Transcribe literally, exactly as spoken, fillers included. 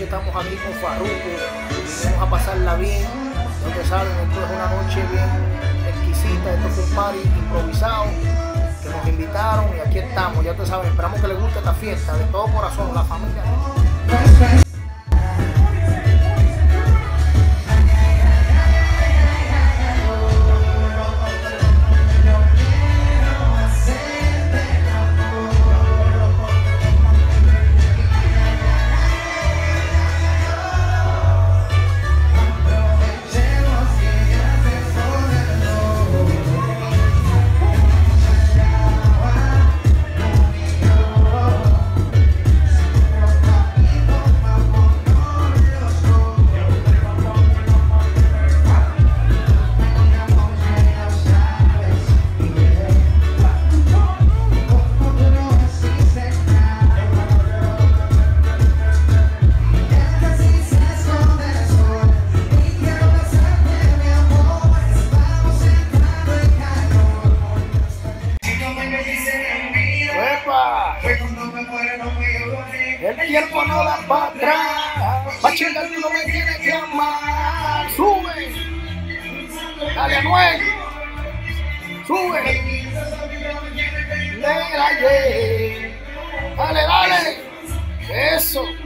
noche estamos aquí con Farruko y vamos a pasarla bien. Ya ustedes saben, esto es una noche bien exquisita, esto fue un party improvisado que nos invitaron y aquí estamos, ya ustedes saben, esperamos que les guste esta fiesta de todo corazón, la familia. El tiempo no da para atrás, pa' chingar tú no me tienes que amar. Sube, dale Anuel, sube, negra, yeah. Dale, dale, eso.